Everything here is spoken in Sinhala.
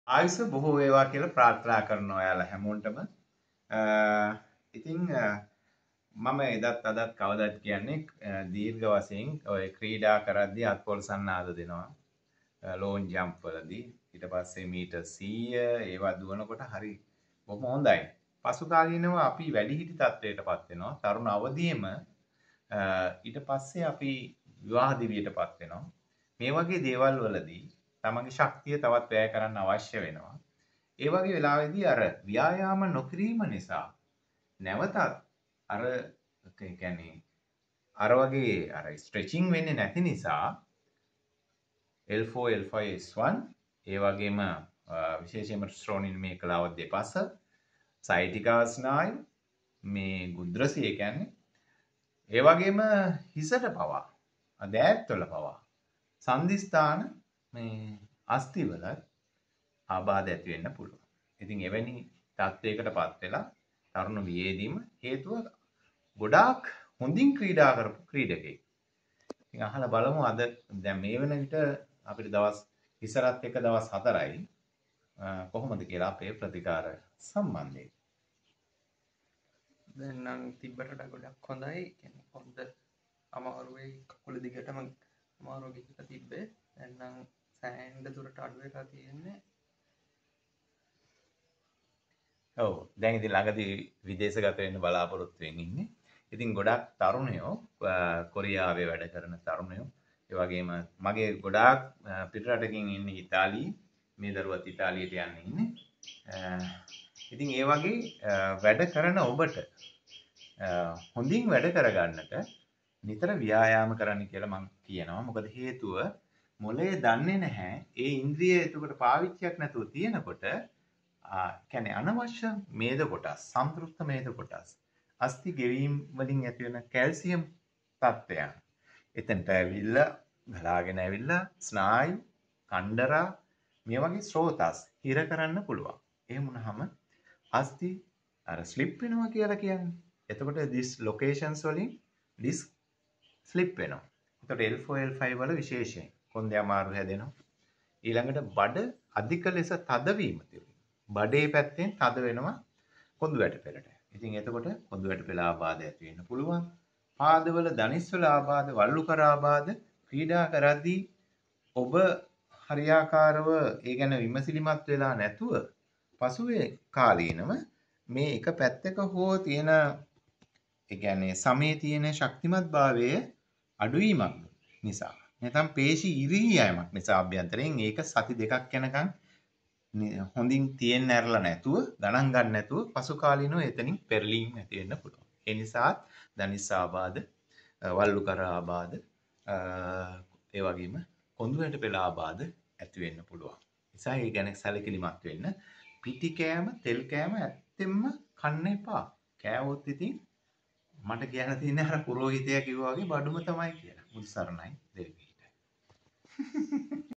ආයුෂ බොහෝ වේවා කියලා ප්‍රාර්ථනා කරනවා ඔයාලා හැමෝටම. ඉතින් මම එදත් අදත් කවදත් කියන්නේ දීර්ඝ වශයෙන් ඔය ක්‍රීඩා කරද්දී අත්පොල් සන්නාද දෙනවා. ලෝන් ජම්ප් වලදී ඊට පස්සේ මීටර් 100 ඒවා දුවනකොට හරි බොහොම හොඳයි. පසු කාලීනව අපි වැඩිහිටි තත්ත්වයටපත් වෙනවා. තරුණ අවදියේම ඊට පස්සේ අපි විවාහ දිවියටපත් වෙනවා. මේ වගේ දේවල් වලදී තමන්ගේ ශක්තිය තවත් වැය කරන්න අවශ්‍ය වෙනවා. ඒ වගේ වෙලාවෙදී අර ව්‍යායාම නොකිරීම නිසා නැවතත් අර කියන්නේ අර වගේ අර ස්ට්‍රෙචිං වෙන්නේ නැති නිසා L4 L5 S1 ඒ වගේම විශේෂයෙන්ම ශ්‍රෝණින් මේ කලාව දෙපස සයිටිකා ස්නායු මේ ගුද්‍රසිය කියන්නේ ඒ වගේම හිසට පවා දෑත්වල පවා සංදිස්ථාන මේ අස්තිවල ආබාධ ඇති වෙන්න පුළුවන්. ඉතින් එවැනි තත්ත්වයකටපත් වෙලා තරුණ වියේදීම හේතුව ගොඩාක් හොඳින් ක්‍රීඩා කරපු ක්‍රීඩකෙක්. ඉතින් අහලා බලමු අද දැන් මේ වෙන විට අපිට දවස් ඉස්සරත් එක දවස් 4යි කොහොමද කියලා අපේ ප්‍රතිකාර සම්බන්ධයෙන්. දැන් නම් තිබ්බට ගොඩක් හොඳයි. කියන්නේ හොඳ අමාරුවේ කකුල දිගටම අමාරුව ගිහිල්ලා තිබ්බේ. දැන් නම් සෑහෙන දුරට අඩු වෙලා තියෙන්නේ. ඔව් දැන් ඉතින් ළඟදී විදේශගත වෙන්න බලාපොරොත්තු වෙමින් ඉන්නේ. ඉතින් ගොඩක් තරුණයෝ කොරියාවේ වැඩ කරන තරුණයෝ ඒ වගේම මගේ ගොඩාක් පිටරටකින් ඉන්නේ ඉතාලියේ මේ දරුවත් ඉතාලියට යන්න ඉන්නේ. ඉතින් ඒ වගේ වැඩ කරන ඔබට හොඳින් වැඩ කරගන්නට නිතර ව්‍යායාම කරන්න කියලා මම කියනවා. මොකද හේතුව මොලේ දන්නේ නැහැ ඒ ඉන්ද්‍රිය එතකොට පාවිච්චියක් නැතුව තියෙනකොට කියන්නේ අනවශ්‍ය මේද කොටස්, සම්ප්‍රයුක්ත මේද කොටස්, අස්ථි ගෙවීම් වලින් ඇති වෙන කැල්සියම් තත්ත්වයන් එතනට ඇවිල්ලා ගලාගෙන ඇවිල්ලා ස්නායු, කණ්ඩරා මේ වගේ ස්රෝතස් හිර කරන්න පුළුවන්. එහෙම වුණාම අස්ථි අර ස්ලිප් වෙනවා කියලා කියන්නේ. එතකොට this locations වලින් disk ස්ලිප් වෙනවා. එතකොට L4 L5 වල විශේෂයෙන් කොන්දේ අමාරු හැදෙනවා. ඊළඟට බඩ අධික ලෙස තදවීම තියෙනවා. බඩේ පැත්තෙන් තද වෙනවා කොඳු වැටපෙළට. ඉතින් එතකොට කොඳු වැටපෙළ ආබාධ ඇති වෙන්න පුළුවන්. පාදවල දනිස්වල ආබාධ, වල්ලුකර ආබාධ ක්‍රීඩා කරද්දී ඔබ හරියාකාරව ඒ ගැන විමසිලිමත් වෙලා නැතුව පසුවේ කාලීනව මේ එක පැත්තක හෝ තියෙන ඒ කියන්නේ සමේ තියෙන ශක්තිමත් භාවයේ අඩුවීමක් නිසා නැත්නම් පේශි ඉරිහි යෑමක් නිසා අභ්‍යන්තරයෙන් ඒක සති දෙකක් යනකම් හොඳින් තියෙන්න ඇරලා නැතුව ගණන් ගන්න නැතුව පසු කාලීනව එතනින් පෙරලීම් ඇති වෙන්න පුළුවන්. ඒ නිසා දනිස් ආබාධ, වල්ලුකර ආබාධ, ඒ වගේම කොඳු වැටපෙළ ආබාධ ඇති වෙන්න පුළුවන්. නිසා ඒ ගැන සැලකිලිමත් වෙන්න. පිටි කෑම, තෙල් කෑම ඇත්තෙන්ම කන්න එපා. කෑවොත් ඉතින් මට කියන්න තියෙන්නේ අර පුරෝහිතයා කිව්වා වගේ බඩුම තමයි කියලා. මුල් සරණයි දෙවියන්ට.